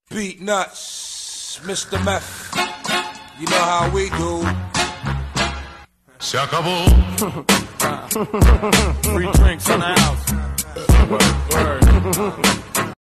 Beat nuts, Mr. Meth. You know how we do. Se acabó. Free drinks in the house. Word, word.